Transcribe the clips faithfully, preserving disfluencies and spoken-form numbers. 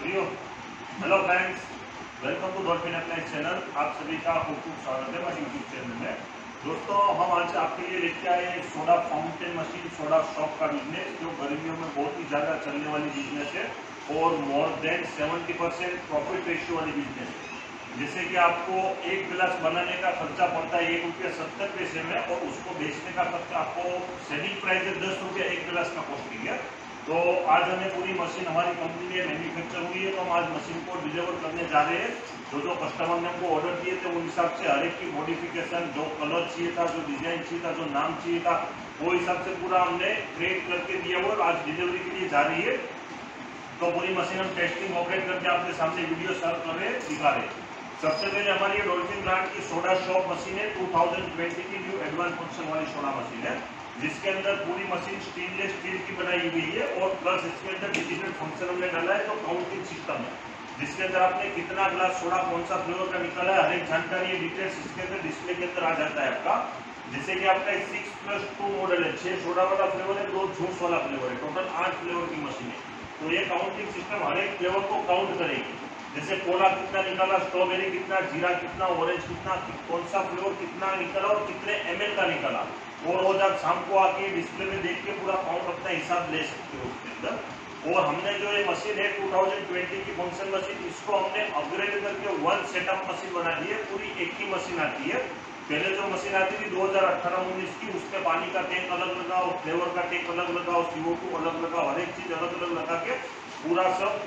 प्रियो hello friends, welcome to Dolphin appliance channel. आप सभी का खूब खूब स्वागत है हमारे यूट्यूब चैनल में। दोस्तों, हम आज आपके लिए लेके आए soda fountain machine, soda shop का बिजनेस, जो गर्मियों में बहुत ही ज़्यादा चलने वाली बिजनेस है और more than seventy percent profit ratio वाली बिजनेस है। जैसे कि आपको एक गिलास बनाने का खर्चा पड़ता है एक रुपया सत्तर पैसे में, और उसको बेचने का खर्चा आपको सेलिंग प्राइस है दस रुपया एक गिलास का कॉस्टिंग है। तो आज हमें पूरी मशीन हमारी कंपनी में मैन्युफैक्चर हुई है, तो हम आज मशीन को डिलीवर करने जा रहे हैं। जो जो कस्टमर ने हमको ऑर्डर दिए थे उस हिसाब से हर एक की मॉडिफिकेशन, जो कलर चाहिए था, जो डिजाइन चाहिए था, जो नाम चाहिए था, वो हिसाब से पूरा हमने क्रिएट करके दिया हुआ और आज डिलीवरी के लिए जा रही है। तो पूरी मशीन हम टेस्टिंग ऑपरेट करके आपके सामने वीडियो सर्व कर रहे दिखा रहे। सबसे पहले हमारी डॉल्फिन ब्रांड की सोडा शॉप मशीन है, टू थाउजेंड ट्वेंटी की न्यू एडवांस फंक्शन वाली सोडा मशीन है, जिसके अंदर पूरी मशीन स्टेनलेस स्टील की बनाई हुई है और प्लस इसके अंदर डिजिटल फंक्शन हमने डाला है, जो काउंटिंग सिस्टम है, जिसके अंदर आपने कितना ग्लास सोडा कौन सा फ्लेवर का निकाला है, हर एक जानकारी डिटेल्स इसके अंदर डिस्प्ले के अंदर आ जाता है आपका। जैसे कि आपका सिक्स प्लस टू मॉडल है, छह सोडा वाला फ्लेवर है, दो जूस वाला फ्लेवर है, टोटल आठ फ्लेवर की मशीन है। तो ये काउंटिंग सिस्टम हर एक फ्लेवर को काउंट करेगी। जैसे कोला कितना निकाला, स्ट्रॉबेरी कितना, जीरा कितना, ऑरेंज कितना, कौन सा फ्लेवर कितना निकाला और कितने एमएल का निकाला, और रोज आप शाम को आके डिस्प्ले में देख के पूरा काउंट अपना हिसाब ले सकते हो उसके अंदर। और हमने जो ये मशीन है टू थाउजेंड ट्वेंटी की फंक्शन मशीन, इसको हमने अपग्रेड करके वन सेटअप मशीन बना दी है। पूरी एक ही मशीन आती है। पहले जो मशीन आती थी दो हज़ार अठारह उन्नीस की, उसमें पानी का टैंक अलग लगाओ, फ्लेवर का टैंक अलग लगाओ, सीओ टू अलग लगाओ, हर एक चीज अलग अलग लगा के पूरा सब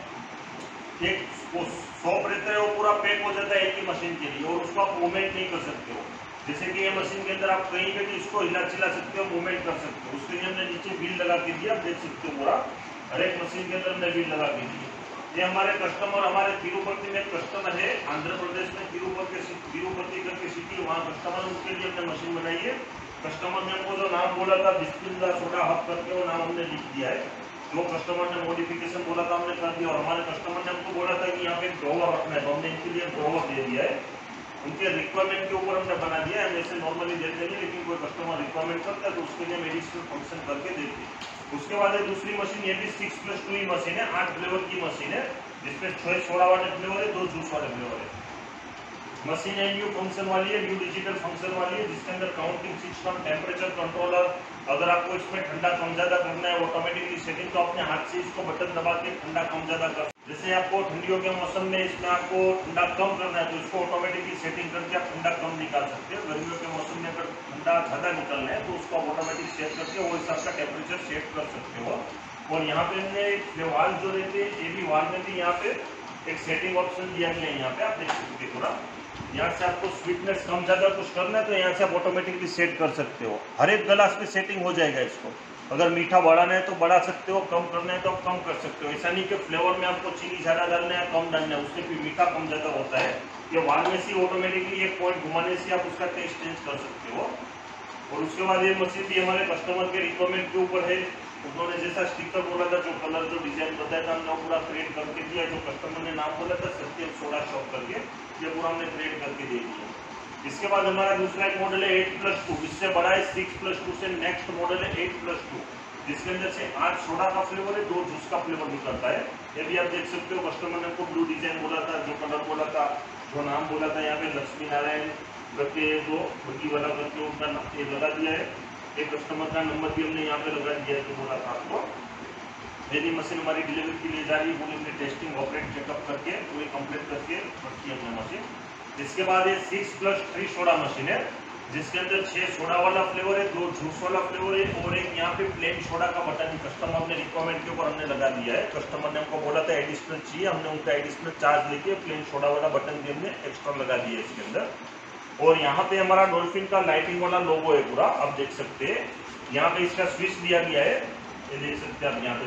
एक शॉप रहता है, वो पूरा पैक हो जाता है एक ही मशीन के लिए, और उसको आप मूवमेंट नहीं कर सकते हो। जैसे कि ये मशीन के अंदर आप कहीं पे भी इसको हिला चिला सकते हो, मूवमेंट कर सकते हो। उसके लिए हमने नीचे व्हील लगा के दिया, आप देख सकते हो पूरा हर एक मशीन के अंदर हमने व्हील लगा के दी। ये हमारे कस्टमर, हमारे तिरुपति में कस्टमर है, आंध्र प्रदेश में तिरुपति तिरुपति करके सिटी, वहाँ कस्टमर, उसके लिए हमने मशीन बनाई है। कस्टमर ने हमको जो नाम बोला था बिस्मिल्लाह सोडा हब करके, वो नाम हमने लिख दिया है। जो कस्टमर ने मॉडिफिकेशन बोला था हमने कर दिया, और हमारे कस्टमर ने हमको बोला था कि यहाँ पे ड्रॉवर रखना है, तो हमने इनके लिए ड्रॉवर दे दिया है। उनके रिक्वायरमेंट के ऊपर हमने बना दिया है। हम ऐसे नॉर्मली देते नहीं, लेकिन कोई कस्टमर रिक्वायरमेंट करता है तो उसके लिए मेडिसिन फंक्शन करके देते हैं। उसके बाद है दूसरी मशीन, ये भी सिक्स प्लस टू ही मशीन है, आठ फ्लेवर की मशीन है, जिसमें छह सोडा वाले फ्लेवर है, दो जूस वाले फ्लेवर है। मशीन है न्यू फंक्शन वाली है, न्यू डिजिटल फंक्शन वाली है, जिसके अंदर काउंटिंग सिस्टम, टेम्परेचर कंट्रोलर, अगर आपको इसमें ठंडा कम ज्यादा करना है ऑटोमेटिकली सेटिंग, तो अपने हाथ से इसको बटन दबा के ठंडा कम ज्यादा कर। जैसे आपको ठंडियों के मौसम में इसमें आपको ठंडा कम करना है, तो इसको ऑटोमेटिकली सेटिंग करके आप ठंडा कम निकाल सकते हो। गर्मियों के मौसम में अगर ठंडा ज्यादा निकलना है तो उसको आप ऑटोमेटिक सेट करके वो हिसाब का टेम्परेचर सेट कर सकते हो। और यहाँ पे हमने वाल जो रहते हैं, ये भी वाल में भी यहाँ पे एक सेटिंग ऑप्शन दिया गया है, यहाँ पे आप देख सकते हो। पूरा यहाँ से आपको स्वीटनेस कम ज्यादा कुछ करना है तो यहाँ से आप ऑटोमेटिकली सेट कर सकते हो। हर एक गिलास में सेटिंग हो जाएगा इसको। अगर मीठा बढ़ाना है तो बढ़ा सकते हो, कम करना है तो कम कर सकते हो। ऐसा नहीं कि फ्लेवर में आपको चीनी ज्यादा डालना है, कम डालना है, उससे भी मीठा कम ज्यादा होता है। ये वाल में से ऑटोमेटिकली एक पॉइंट घुमाने से आप उसका टेस्ट चेंज कर सकते हो। और उसके बाद ये मशीन भी हमारे कस्टमर के रिक्वायरमेंट के ऊपर है। उन्होंने जैसा स्टिकर बोला था, जो कलर, जो डिजाइन बताया था, हमने पूरा क्रिएट करके दिया। जो कस्टमर ने नाम बोला था सत्यम सोडा शॉप करके, ये पूरा हमने क्रिएट करके दे दिया। इसके बाद हमारा दूसरा एक मॉडल है एट प्लस टू, इससे बड़ा है सिक्स प्लस टू से नेक्स्ट मॉडल है एट प्लस टू, जिसके अंदर से आठ सोडा का फ्लेवर है, दो जूस का फ्लेवर निकलता है। ये भी आप देख सकते हो। कस्टमर ने हमको ब्लू डिजाइन बोला था, जो कलर बोला था, जो नाम बोला था, यहाँ पे लक्ष्मी नारायण करके जो बग्गी वाला करके उनका ये लगा दिया है। एक कस्टमर का नंबर भी हमने यहाँ पे लगा दिया है, जो बोला था आपको। मेरी मशीन हमारी डिलीवरी के लिए जा रही है, पूरी हमने टेस्टिंग ऑपरेट चेकअप करके पूरी कंप्लीट करके रखी है हमने मशीन। इसके बाद ये six plus three soda machine है, जिसके अंदर छह सोडा वाला फ्लेवर है, दो जूस वाला फ्लेवर है, और एक यहाँ पे प्लेन सोडा का बटन कस्टमर ने रिक्वायरमेंट के ऊपर हमने लगा दिया है। कस्टमर ने हमको बोला था एडिशनल चाहिए, हमने उनका एडिशनल चार्ज लेके प्लेन सोडा वाला बटन भी हमने एक्स्ट्रा लगा दिया है इसके अंदर। और यहाँ पे हमारा डॉल्फिन का लाइटिंग वाला लोगो है पूरा, आप देख सकते हैं। यहाँ पे इसका स्विच दिया गया है, ये देख सकते हैं आप यहाँ पे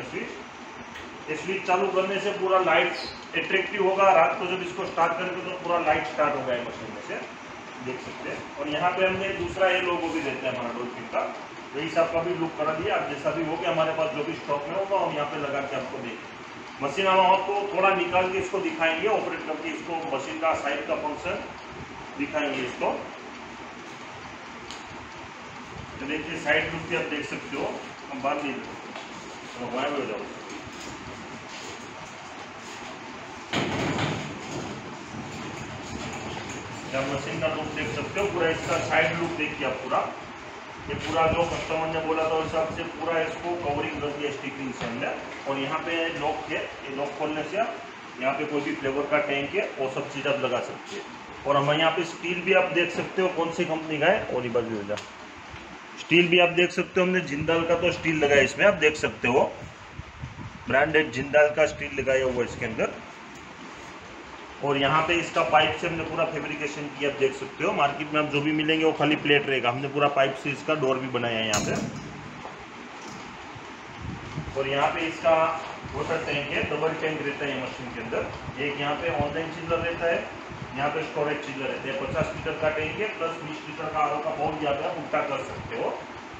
स्विच। ये स्विच चालू करने से पूरा लाइट अट्रैक्टिव होगा। रात को जब इसको स्टार्ट करेंगे तो पूरा लाइट स्टार्ट होगा मशीन में से, देख सकते हैं। और यहाँ पे हमने दूसरा ये लोगो भी देते हैं हमारा डॉल्फिन का, तो इस आपका भी लुक करा दिया। आप जैसा भी हो गया, हमारे पास जो भी स्टॉक में होगा हम यहाँ पे लगा के आपको देंगे। मशीन हम आपको थोड़ा निकाल के इसको दिखाएंगे, ऑपरेट करके इसको मशीन का साइड का फंक्शन दिखाएंगे इसको। तो देखिए साइड लुक भी आप देख सकते हो। हम बात नहीं हो जाओ, या मशीन का लुक देख सकते हो, पूरा इसका साइड लुक देखिए आप पूरा, ये पूरा जो कस्टमर ने बोला था उस हिसाब से पूरा इसको कवरिंग कर दिया स्टिकरिंग से हमने। और यहाँ पे लॉक है, ये लॉक खोलने से यहाँ पे कोई भी फ्लेवर का टैंक है वो सब चीज़ आप लगा सकते हैं। और हम यहाँ पे स्टील भी आप देख सकते हो कौन सी कंपनी का है, और बाजू हो जा स्टील भी आप देख सकते हो, हमने जिंदाल का तो स्टील लगाया इसमें, आप देख सकते हो ब्रांडेड जिंदाल का स्टील लगाया हुआ इसके अंदर। और यहाँ पे इसका पाइप से हमने पूरा फैब्रिकेशन किया, आप देख सकते हो। मार्केट में आप जो भी मिलेंगे वो खाली प्लेट रहेगा, हमने पूरा पाइप से इसका डोर भी बनाया है यहाँ पे। और यहाँ पे इसका वाटर टैंक है, डबल टैंक रहता है मशीन के अंदर। एक यहाँ पे ऑनलाइन चिल्लर रहता है, यहाँ पे स्टोरेज चिल्लर रहता है। पचास लीटर का टैंक है प्लस बीस लीटर का आर ओ का बहुत ज़्यादा उल्टा कर सकते हो।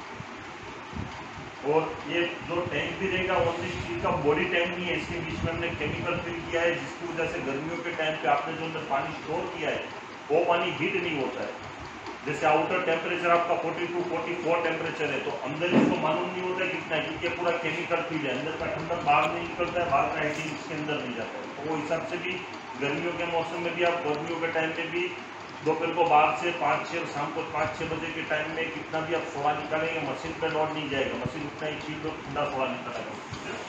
और ये जो टैंक भी रहेगा ओनली स्टील का बॉडी टैंक नहीं है, इसके बीच में हमने केमिकल फिल किया है, जिसकी वजह से गर्मियों के टाइम पे आपने जो अंदर पानी स्टोर किया है वो पानी हीट नहीं होता है। जैसे आउटर टेम्परेचर आपका बयालीस चौवालीस टेम्परेचर है तो अंदर इसको मालूम नहीं होता है कितना, क्योंकि पूरा केमिकल फिल है, अंदर का ठंडा बाहर नहीं निकलता है, बाहर का हीटिंग इसके अंदर नहीं जाता है। तो वो हिसाब से भी गर्मियों के मौसम में भी आप गर्मियों के टाइम में भी दोपहर को बाहर से पाँच छः शाम को पाँच छः बजे के टाइम में कितना भी आप सोडा निकालेंगे मशीन पे लोड नहीं जाएगा, मशीन उतना ही चीज और ठंडा सोडा निकालेगा।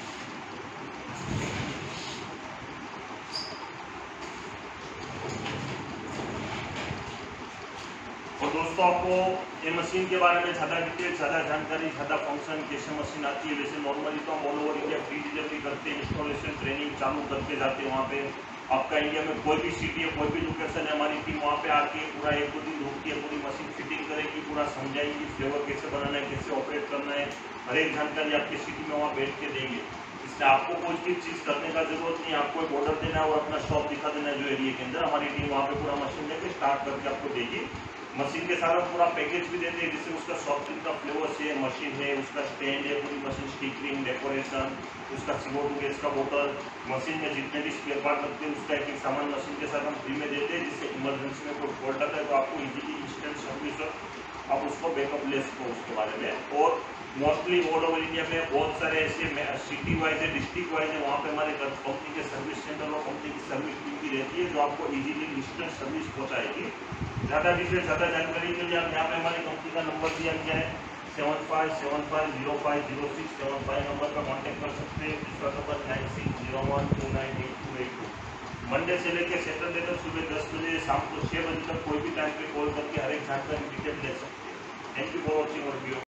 और दोस्तों आपको ये मशीन के बारे में ज़्यादा डिटेल, ज़्यादा जानकारी, ज़्यादा फंक्शन कैसे मशीन आती है, वैसे नॉर्मली तो हम all over India free delivery करते हैं, इंस्टॉलेशन ट्रेनिंग चालू करके जाते हैं। वहाँ पे आपका इंडिया में कोई भी सिटी है, कोई भी लोकेशन है, हमारी टीम वहाँ पे आके पूरा एक दो दिन रुकती है, पूरी मशीन फिटिंग करेगी, पूरा समझाएगी फ्लेवर कैसे बनाना है, कैसे ऑपरेट करना है, हर एक जानकारी आपकी सिटी में वहाँ बैठ के देंगे। इसलिए आपको कोई भी चीज़ करने का जरूरत नहीं है, आपको एक ऑर्डर देना है और अपना शॉप दिखा देना है जो एरिया के अंदर, हमारी टीम वहाँ पे पूरा मशीन लेके स्टार्ट करके आपको देगी। मशीन के साथ पूरा पैकेज भी देते हैं, जिससे उसका सॉफ्ट ड्रिंक का फ्लेवर से मशीन है, उसका स्टैंड है, पूरी मशीन स्टिकरिंग, डेकोरेशन, उसका सीओ टू गैस का बोतल, मशीन में जितने भी स्पेयर पार्ट लगते हैं उसका एक एक सामान मशीन के साथ हम फ्री में देते हैं, जिससे इमरजेंसी में कोई फॉल्ट आता है तो आपको इजीली इंस्टेंट सर्विस आप उसको बैकअप ले सको उसके बारे में। और मोस्टली ऑल ओवर इंडिया में बहुत सारे ऐसे सिटी वाइज है, डिस्ट्रिक्ट वाइज है, वहाँ पे हमारे कंपनी के सर्विस सेंटर और कंपनी की सर्विस टीम भी रहती है जो आपको इजीली इंस्टेंट सर्विस पहुँचाएगी। ज़्यादा डिटेल, ज़्यादा जानकारी के लिए आप यहाँ पे हमारी कंपनी का नंबर दिया गया है seven five seven five zero five zero six seven five number पर कॉन्टैक्ट कर सकते हैं। दूसरा number nine six zero one two nine eight two eight two. Monday से लेकर सैटरडे तक सुबह दस बजे शाम को छः बजे तक कोई भी टाइम पे कॉल करके हर एक जानकारी डिटेल ले सकते हैं। थैंक यू फॉर वॉचिंग और वीडियो।